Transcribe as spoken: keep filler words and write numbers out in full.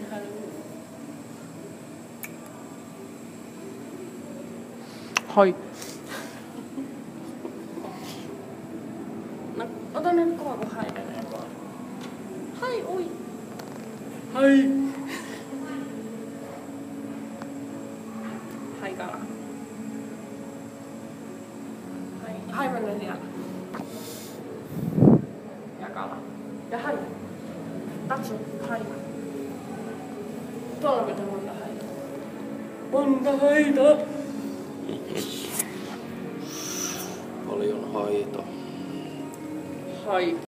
en halua. Hai. No, ota nyt kova kun haidenee vaan. Hai, ui. Hai. Hai kala. Hai, hai menee siellä. Ja kala. Ja hai. Katso, hai. Tuolla pitää monta haita. Monta haita. Paljon haita. Hai.